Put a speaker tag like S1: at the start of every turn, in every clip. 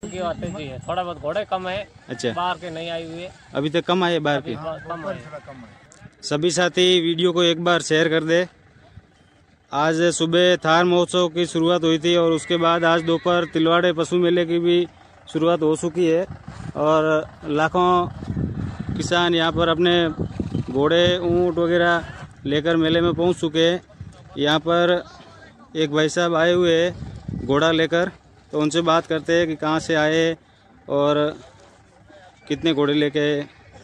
S1: की बातें जी है, थोड़ा बहुत घोड़े कम है।
S2: अच्छा,
S1: बाहर के नहीं आई हुई है,
S2: अभी तक कम आए बाहर के।
S1: कम है।
S2: सभी साथी वीडियो को एक बार शेयर कर दे। आज सुबह थार महोत्सव की शुरुआत हुई थी और उसके बाद आज दोपहर तिलवाड़े पशु मेले की भी शुरुआत हो चुकी है और लाखों किसान यहाँ पर अपने घोड़े ऊँट वगैरह लेकर मेले में पहुँच चुके हैं। यहाँ पर एक भाई साहब आए हुए हैं घोड़ा लेकर, तो उनसे बात करते हैं कि कहाँ से आए और कितने घोड़े लेके आए।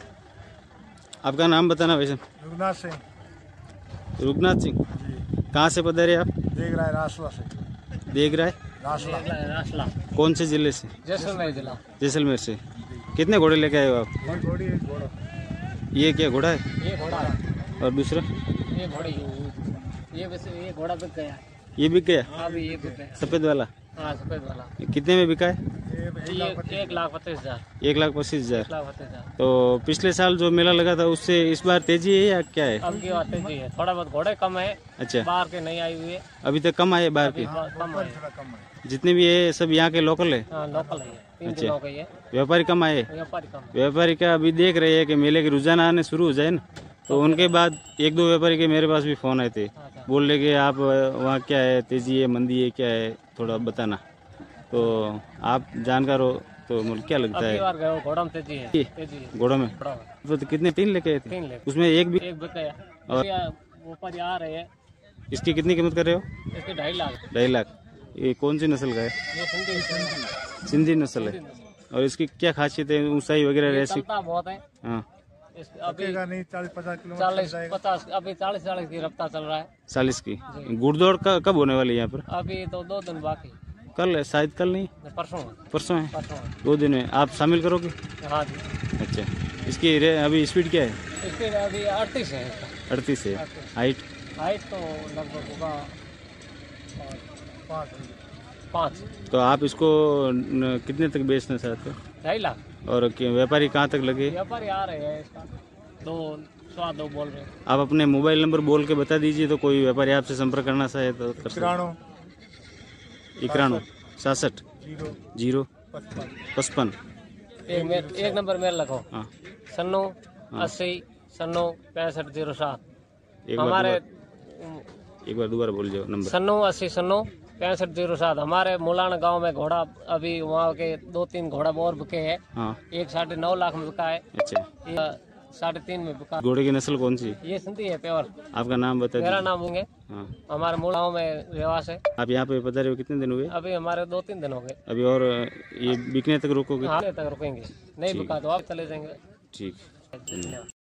S2: आपका नाम बताना भाई साहब।
S3: रुगनाथ सिंह।
S2: रुगनाथ सिंह, कहाँ से पधारे आप?
S3: देख रहा है रासला से।
S2: देख रहा है
S1: रासला
S2: कौन से जिले से?
S1: जैसलमेर जिला।
S2: जैसलमेर से। कितने घोड़े लेके आए हो आप?
S3: एक घोड़ी एक घोड़ा।
S2: ये क्या घोड़ा है?
S1: ये घोड़ा है,
S2: और दूसरा?
S1: ये घोड़ी, ये वैसे ये घोड़ा बिक गया।
S2: ये बिक गया?
S1: अभी ये बिक गया,
S2: सफेद वाला?
S1: हाँ सफेद वाला।
S2: कितने में बिका है?
S1: ये 1,25,000।
S2: 1,25,000। तो पिछले साल जो मेला लगा था उससे इस बार तेजी है या क्या है?
S1: अब की बात तेजी है, थोड़ा बहुत घोड़े कम है।
S2: अच्छा,
S1: बाहर के नहीं आई हुई है,
S2: अभी तक कम आए बाहर के?
S1: कम है।
S2: जितने भी है सब यहाँ के लोकल है?
S1: हाँ लोकल है, 3
S2: अच्छा।
S1: दिनों का ही है।
S2: व्यापारी कम आए?
S1: व्यापारी कम।
S2: व्यापारी का अभी देख रहे हैं कि मेले के रुझान आने शुरू हो जाए ना, तो उनके बाद 1-2 व्यापारी के मेरे पास भी फोन आए थे, बोल रहे कि आप वहाँ क्या है, तेजी है, मंदी है, क्या है, थोड़ा बताना। तो आप जानकार हो तो मुझे क्या लगता है?
S1: घोड़ा में तेजी है, तेजी है।
S2: घोड़ों में तो कितने? 3 लेके आए थे?
S1: 3 लेके।
S2: उसमें एक भी?
S1: एक बिक गया।
S2: और
S1: ऊपर आ रहे हैं।
S2: इसकी कितनी कीमत कर रहे हो?
S1: इसके 2.5 लाख।
S2: 2.5 लाख। ये कौन सी नस्ल का है?
S1: ये
S2: सिंधी नस्ल है। और इसकी क्या खासियत है? ऊंचाई वगैरह रहती?
S1: बहुत है।
S2: हाँ,
S1: अभी
S3: नहीं 40-50 किलोमीटर।
S1: 40-50 अभी 40 की रफ्तार चल रहा है।
S2: 40 की। गुड़दौड़ कब होने वाली है यहाँ पर?
S1: अभी तो 2 दिन बाकी।
S2: कल है शायद, कल नहीं
S1: परसों
S2: परसों है।
S1: परसों।
S2: 2 दिन में आप शामिल करोगे?
S1: हाँ जी।
S2: अच्छा, इसकी अभी स्पीड क्या है?
S1: इसके अभी 38 है।
S2: 38 है। हाइट?
S1: हाइट तो लगभग होगा 5।
S2: तो आप इसको कितने तक बेचना चाहते हो?
S1: 2.5 लाख।
S2: और व्यापारी कहाँ तक लगे?
S1: व्यापारी आ रहे हैं, इसका 2 बोल रहे हैं।
S2: आप अपने मोबाइल नंबर बोल के बता दीजिए, तो कोई व्यापारी आपसे संपर्क करना चाहे तो कर सकते। 91 67 0 55।
S1: एक नंबर मेरा लगाओ।
S2: हाँ,
S1: 96 80 96 65 07।
S2: एक बार दोबारा बोल जाओ नंबर। 96
S1: 80 96 65 07। हमारे मुलाना गांव में घोड़ा अभी वहाँ के 2-3 घोड़ा और बिके हैं।
S2: हाँ,
S1: एक 9.5 लाख में बिका है।
S2: अच्छा,
S1: 3.5 में बिका।
S2: घोड़े की नस्ल कौन सी?
S1: ये सिंधी है प्योर।
S2: आपका नाम बता
S1: मेरा
S2: दीजिए।
S1: नाम होंगे।
S2: हाँ,
S1: हमारे मूल गाँव में रहवास है।
S2: आप यहाँ पे पता रहे कितने दिन हुए?
S1: अभी हमारे 2-3 दिन हो गए।
S2: अभी और ये बिकने तक रोकोगे?
S1: हाँ तक रुकेंगे, नहीं बिका तो आप चले जाएंगे।
S2: ठीक, धन्यवाद।